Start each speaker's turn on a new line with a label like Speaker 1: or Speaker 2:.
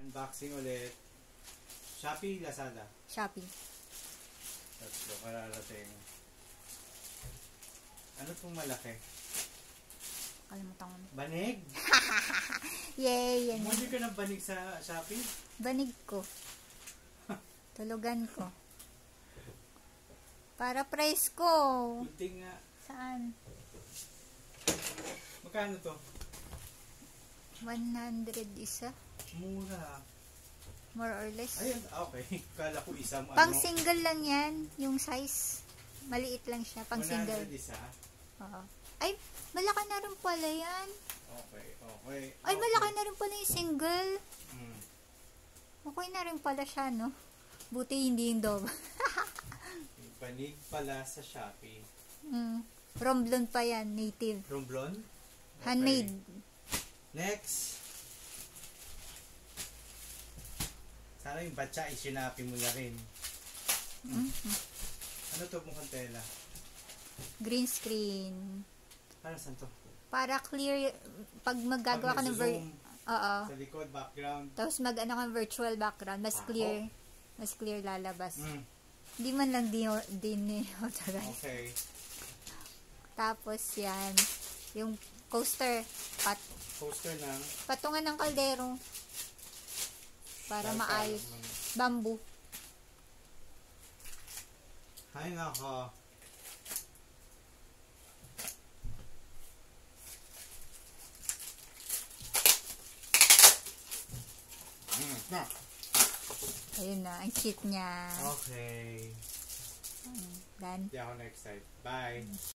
Speaker 1: Unboxing ulit. Shopee, Lazada.
Speaker 2: Shopee.
Speaker 1: Tatlo, kararating. Ano pong malaki?
Speaker 2: Kalimutan ko.
Speaker 1: Banig?
Speaker 2: Yay! Yan.
Speaker 1: Hindi ka ng banig sa Shopee?
Speaker 2: Banig ko. Tulugan ko. Para price ko.
Speaker 1: Kunti nga.
Speaker 2: Saan?
Speaker 1: Magkano to?
Speaker 2: 100 isa.
Speaker 1: Mura.
Speaker 2: More or less.
Speaker 1: Ayun, okay. Kala ko isang
Speaker 2: Pang single lang yan. Yung size. Maliit lang siya. Pang
Speaker 1: 100
Speaker 2: single.
Speaker 1: isa?
Speaker 2: Oo. Ay, malaki na rin pala yan.
Speaker 1: Okay, okay.
Speaker 2: Ay, malaki na rin pala yung single.
Speaker 1: Hmm.
Speaker 2: Okay na rin pala siya, no? Buti hindi yung dog.
Speaker 1: Banig pala sa Shopee.
Speaker 2: Romblon pa yan, native.
Speaker 1: Romblon? Okay.
Speaker 2: Handmade.
Speaker 1: Next. Sana yung batcha isinapi mo na rin. Ano to mukhang tela?
Speaker 2: Green screen.
Speaker 1: Para saan to?
Speaker 2: Para clear, pag maggagawa ka ng oo.
Speaker 1: Sa likod, background.
Speaker 2: Tapos mag-ano ka virtual background, mas clear. Mas clear lalabas. Hindi man lang authorize.
Speaker 1: Okay.
Speaker 2: Tapos yan, yung coaster,
Speaker 1: Poster ng
Speaker 2: patungan ng kaldero. Para maayos. Bamboo.
Speaker 1: Hay nako.
Speaker 2: Ayun na, ang sheet niya.
Speaker 1: Okay.
Speaker 2: Done.
Speaker 1: Hindi ako na-excite. Bye.